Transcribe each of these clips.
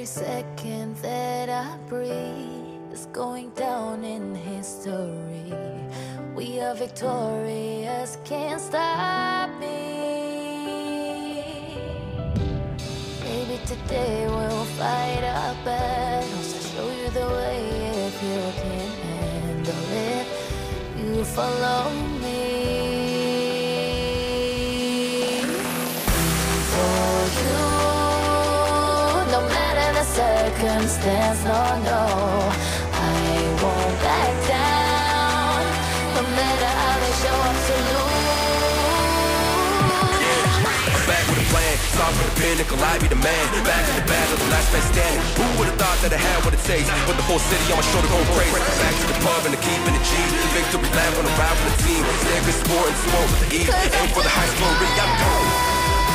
Every second that I breathe is going down in history. We are victorious, can't stop me. Maybe today we'll fight our battles. I'll show you the way if you can handle it. You follow me. For you, no matter the circumstance, no, I won't back down. No matter how they show up to lose. I'm back with a plan, start with the pinnacle, I be the man. Back in the battle, the last man standing. Who would've thought that I had what it takes? With the whole city on my shoulder going crazy. Back to the pub and the keeping the G. Victory lap on the ride with the team. Stay good sport and sport with the E. Aim for the high score, really, I'm gone.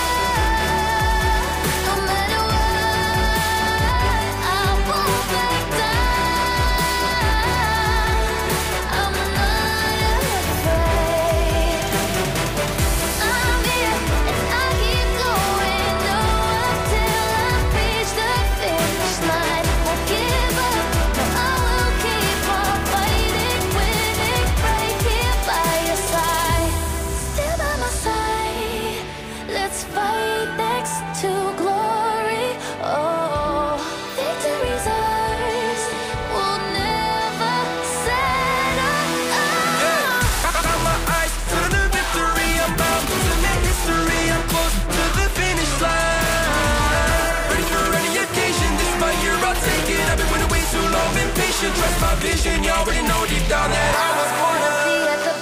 Trust my vision, you already know deep down that I was born to be at the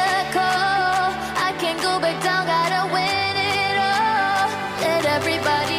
pinnacle. I can't go back down, gotta win it all. Let everybody